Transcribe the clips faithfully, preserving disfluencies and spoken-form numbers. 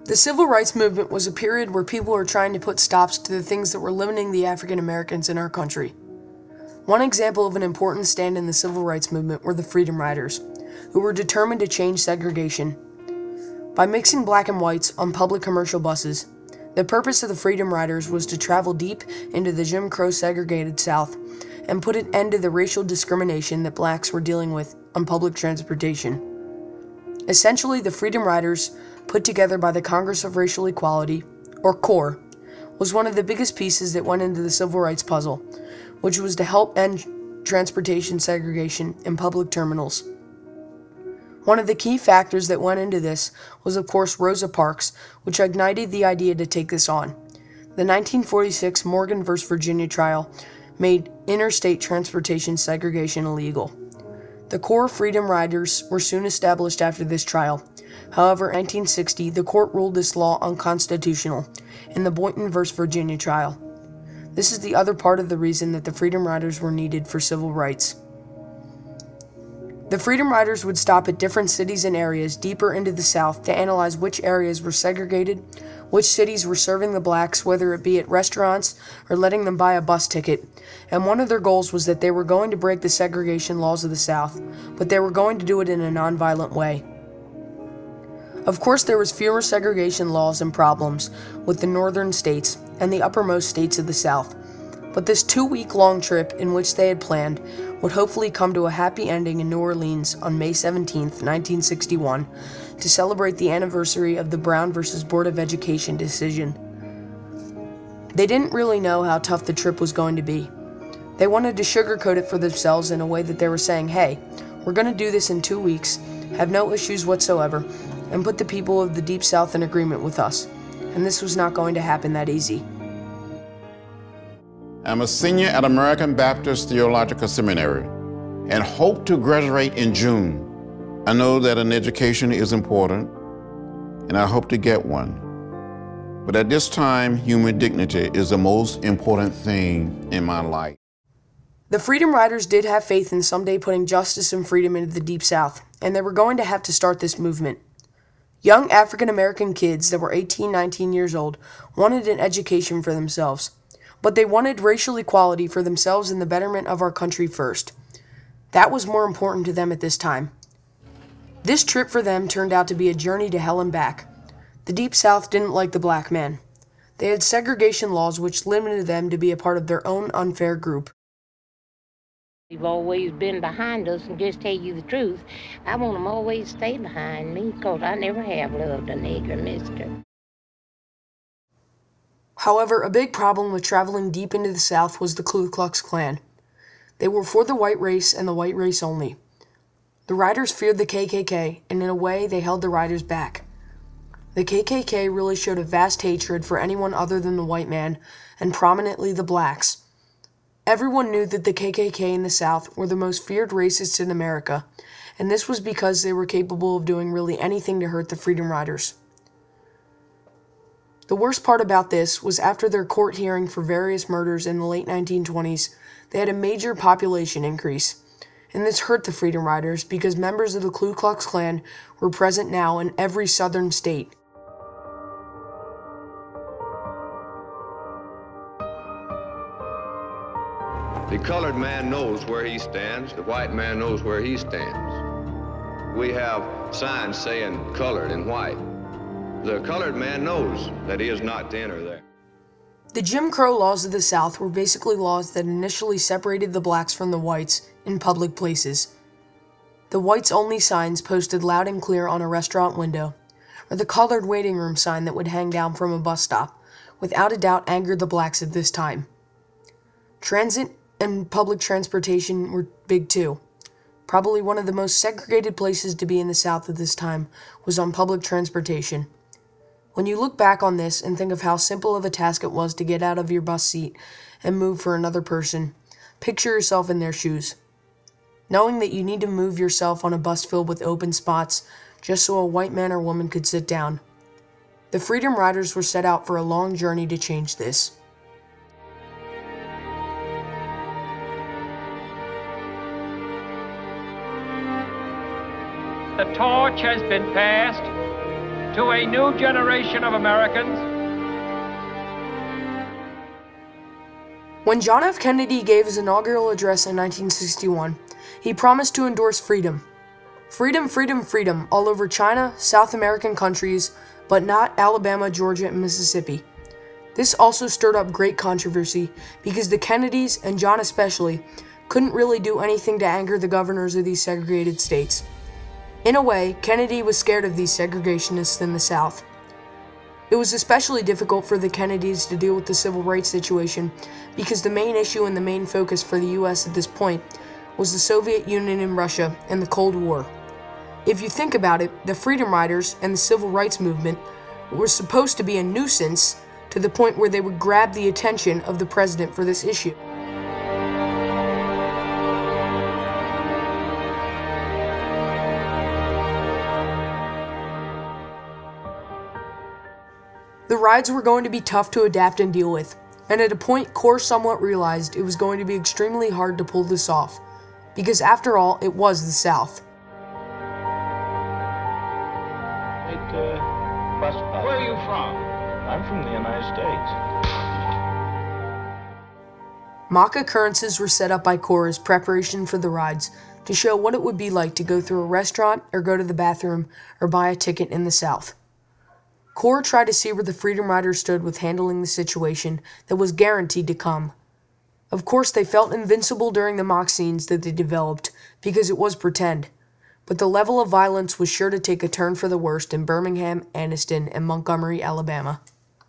The Civil Rights Movement was a period where people were trying to put stops to the things that were limiting the African Americans in our country. One example of an important stand in the Civil Rights Movement were the Freedom Riders, who were determined to change segregation. By mixing black and whites on public commercial buses, the purpose of the Freedom Riders was to travel deep into the Jim Crow segregated South and put an end to the racial discrimination that blacks were dealing with on public transportation. Essentially, the Freedom Riders, put together by the Congress of Racial Equality, or CORE, was one of the biggest pieces that went into the civil rights puzzle, which was to help end transportation segregation in public terminals. One of the key factors that went into this was, of course, Rosa Parks, which ignited the idea to take this on. The nineteen forty-six Morgan versus Virginia trial made interstate transportation segregation illegal. The CORE Freedom Riders were soon established after this trial. However, in nineteen sixty, the court ruled this law unconstitutional in the Boynton versus Virginia trial. This is the other part of the reason that the Freedom Riders were needed for civil rights. The Freedom Riders would stop at different cities and areas deeper into the South to analyze which areas were segregated, which cities were serving the blacks, whether it be at restaurants or letting them buy a bus ticket. And one of their goals was that they were going to break the segregation laws of the South, but they were going to do it in a nonviolent way. Of course, there was fewer segregation laws and problems with the northern states and the uppermost states of the South. But this two-week-long trip in which they had planned would hopefully come to a happy ending in New Orleans on May seventeenth, nineteen sixty-one, to celebrate the anniversary of the Brown versus Board of Education decision. They didn't really know how tough the trip was going to be. They wanted to sugarcoat it for themselves in a way that they were saying, hey, we're going to do this in two weeks, have no issues whatsoever, and put the people of the Deep South in agreement with us. And this was not going to happen that easy. I'm a senior at American Baptist Theological Seminary and hope to graduate in June. I know that an education is important, and I hope to get one. But at this time, human dignity is the most important thing in my life. The Freedom Riders did have faith in someday putting justice and freedom into the Deep South, and they were going to have to start this movement. Young African American kids that were eighteen, nineteen years old wanted an education for themselves. But they wanted racial equality for themselves and the betterment of our country first. That was more important to them at this time. This trip for them turned out to be a journey to hell and back. The Deep South didn't like the black man. They had segregation laws which limited them to be a part of their own unfair group. You've always been behind us, and just tell you the truth, I want them always to stay behind me, because I never have loved a nigger, mister. However, a big problem with traveling deep into the South was the Ku Klux Klan. They were for the white race and the white race only. The Riders feared the K K K, and in a way, they held the Riders back. The K K K really showed a vast hatred for anyone other than the white man, and prominently the blacks. Everyone knew that the K K K in the South were the most feared racists in America, and this was because they were capable of doing really anything to hurt the Freedom Riders. The worst part about this was after their court hearing for various murders in the late nineteen twenties, they had a major population increase. And this hurt the Freedom Riders because members of the Ku Klux Klan were present now in every southern state. The colored man knows where he stands. The white man knows where he stands. We have signs saying colored and white. The colored man knows that he is not to enter there. The Jim Crow laws of the South were basically laws that initially separated the blacks from the whites in public places. The whites-only signs posted loud and clear on a restaurant window, or the colored waiting room sign that would hang down from a bus stop, without a doubt angered the blacks at this time. Transit and public transportation were big too. Probably one of the most segregated places to be in the South at this time was on public transportation. When you look back on this and think of how simple of a task it was to get out of your bus seat and move for another person, picture yourself in their shoes. Knowing that you need to move yourself on a bus filled with open spots just so a white man or woman could sit down. The Freedom Riders were set out for a long journey to change this. The torch has been passed to a new generation of Americans. When John F. Kennedy gave his inaugural address in nineteen sixty-one, he promised to endorse freedom. Freedom, freedom, freedom all over China, South American countries, but not Alabama, Georgia, and Mississippi. This also stirred up great controversy because the Kennedys, and John especially, couldn't really do anything to anger the governors of these segregated states. In a way, Kennedy was scared of these segregationists in the South. It was especially difficult for the Kennedys to deal with the civil rights situation because the main issue and the main focus for the U S at this point was the Soviet Union and Russia and the Cold War. If you think about it, the Freedom Riders and the Civil Rights Movement were supposed to be a nuisance to the point where they would grab the attention of the president for this issue. The rides were going to be tough to adapt and deal with, and at a point CORE somewhat realized it was going to be extremely hard to pull this off, because after all, it was the South. It, uh, bus pilot. Where are you from? I'm from the United States. Mock occurrences were set up by CORE as preparation for the rides to show what it would be like to go through a restaurant or go to the bathroom or buy a ticket in the South. CORE tried to see where the Freedom Riders stood with handling the situation that was guaranteed to come. Of course, they felt invincible during the mock scenes that they developed because it was pretend, but the level of violence was sure to take a turn for the worst in Birmingham, Anniston, and Montgomery, Alabama.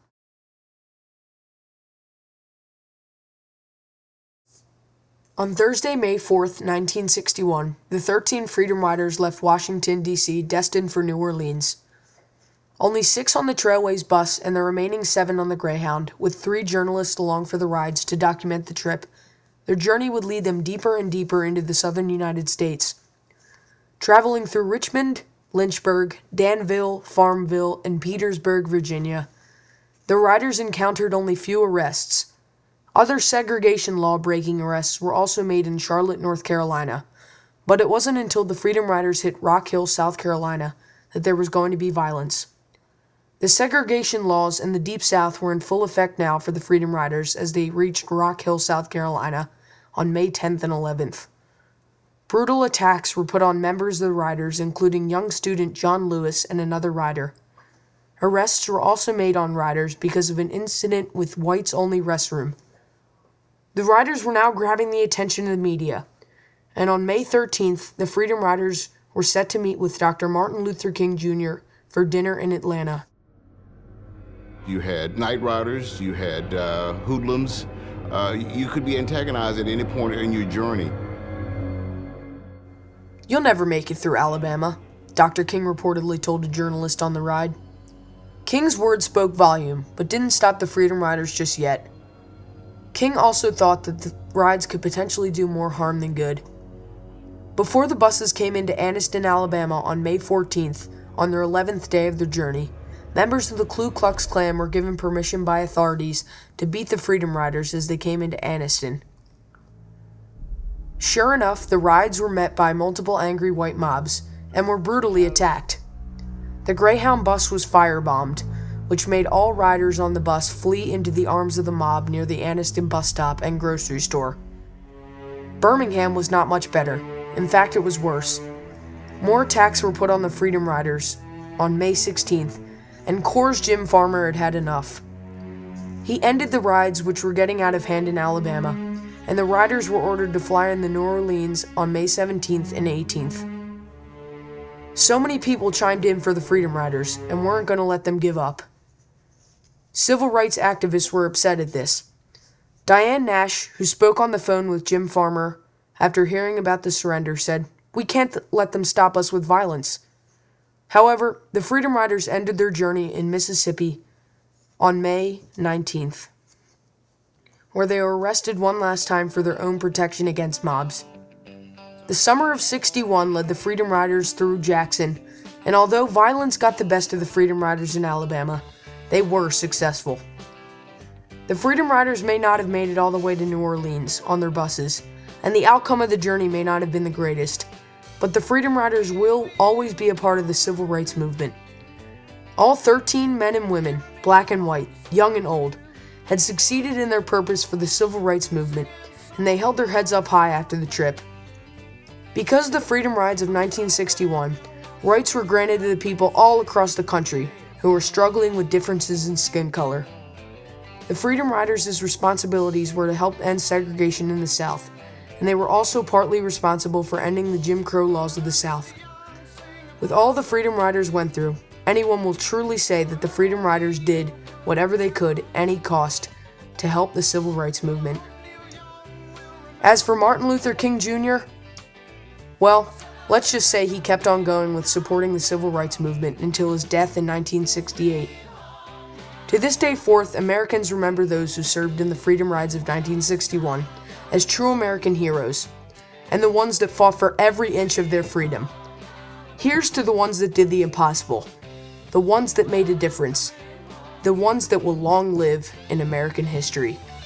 On Thursday, May fourth, nineteen sixty-one, the thirteen Freedom Riders left Washington, D C destined for New Orleans. Only six on the Trailways bus and the remaining seven on the Greyhound, with three journalists along for the rides to document the trip. Their journey would lead them deeper and deeper into the southern United States. Traveling through Richmond, Lynchburg, Danville, Farmville, and Petersburg, Virginia, the riders encountered only few arrests. Other segregation law-breaking arrests were also made in Charlotte, North Carolina, but it wasn't until the Freedom Riders hit Rock Hill, South Carolina, that there was going to be violence. The segregation laws in the Deep South were in full effect now for the Freedom Riders as they reached Rock Hill, South Carolina on May tenth and eleventh. Brutal attacks were put on members of the riders, including young student John Lewis and another rider. Arrests were also made on riders because of an incident with whites-only restroom. The riders were now grabbing the attention of the media, and on May thirteenth, the Freedom Riders were set to meet with Doctor Martin Luther King Junior for dinner in Atlanta. You had night riders, you had uh, hoodlums. Uh, you could be antagonized at any point in your journey. "You'll never make it through Alabama," Doctor King reportedly told a journalist on the ride. King's words spoke volume, but didn't stop the Freedom Riders just yet. King also thought that the rides could potentially do more harm than good. Before the buses came into Anniston, Alabama on May fourteenth, on their eleventh day of their journey, members of the Ku Klux Klan were given permission by authorities to beat the Freedom Riders as they came into Anniston. Sure enough, the rides were met by multiple angry white mobs and were brutally attacked. The Greyhound bus was firebombed, which made all riders on the bus flee into the arms of the mob near the Anniston bus stop and grocery store. Birmingham was not much better. In fact, it was worse. More attacks were put on the Freedom Riders on May sixteenth, and CORE's Jim Farmer had had enough. He ended the rides, which were getting out of hand in Alabama, and the riders were ordered to fly in the New Orleans on May seventeenth and eighteenth. So many people chimed in for the Freedom Riders and weren't going to let them give up. Civil rights activists were upset at this. Diane Nash, who spoke on the phone with Jim Farmer after hearing about the surrender, said, "We can't th- let them stop us with violence." However, the Freedom Riders ended their journey in Mississippi on May nineteenth, where they were arrested one last time for their own protection against mobs. The summer of sixty-one led the Freedom Riders through Jackson, and although violence got the best of the Freedom Riders in Alabama, they were successful. The Freedom Riders may not have made it all the way to New Orleans on their buses, and the outcome of the journey may not have been the greatest, but the Freedom Riders will always be a part of the civil rights movement. All thirteen men and women, black and white, young and old, had succeeded in their purpose for the civil rights movement, and they held their heads up high after the trip. Because of the Freedom Rides of nineteen sixty-one, rights were granted to the people all across the country who were struggling with differences in skin color. The Freedom Riders' responsibilities were to help end segregation in the South, and they were also partly responsible for ending the Jim Crow laws of the South. With all the Freedom Riders went through, anyone will truly say that the Freedom Riders did whatever they could, any cost, to help the civil rights movement. As for Martin Luther King Junior, well, let's just say he kept on going with supporting the civil rights movement until his death in nineteen sixty-eight. To this day forth, Americans remember those who served in the Freedom Rides of nineteen sixty-one as true American heroes, and the ones that fought for every inch of their freedom. Here's to the ones that did the impossible, the ones that made a difference, the ones that will long live in American history.